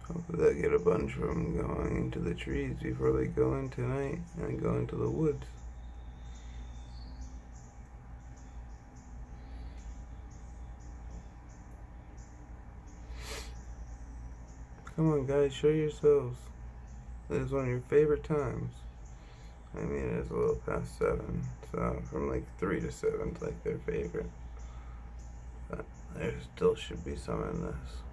Hopefully they'll get a bunch of them going into the trees before they go in tonight and go into the woods. Come on guys, show yourselves. This is one of your favorite times. I mean, it's a little past 7, so from like 3 to 7 is like their favorite. But there still should be some in this.